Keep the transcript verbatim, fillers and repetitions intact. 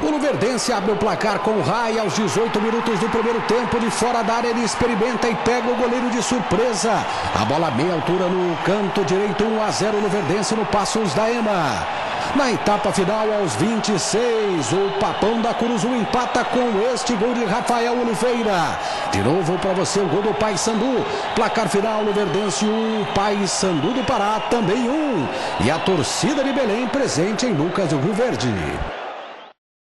Luverdense abre o placar com o Rai aos dezoito minutos do primeiro tempo. De fora da área ele experimenta e pega o goleiro de surpresa. A bola a meia altura no canto direito, um a zero Luverdense no Passos da Ema. Na etapa final, aos vinte e seis, o Papão da Curuzu empata com este gol de Rafael Oliveira. De novo para você o gol do Paysandu. Placar final, Luverdense um, Paysandu do Pará também um. E a torcida de Belém presente em Lucas do Rio Verde.